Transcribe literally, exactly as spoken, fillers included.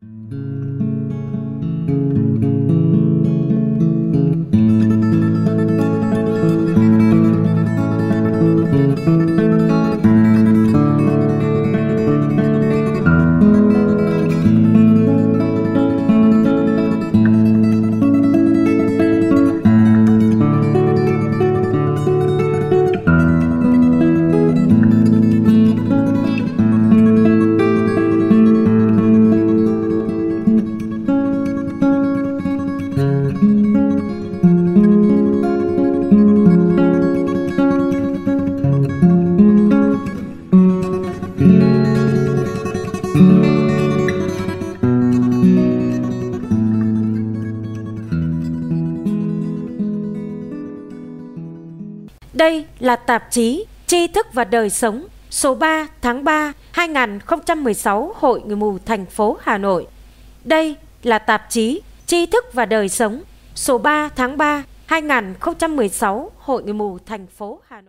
Đây là tạp chí Tri thức và đời sống số ba tháng ba hai nghìn không trăm mười sáu Hội Người mù thành phố Hà Nội. Đây là tạp chí Tri thức và đời sống số ba tháng ba hai nghìn không trăm mười sáu Hội Người mù thành phố Hà Nội.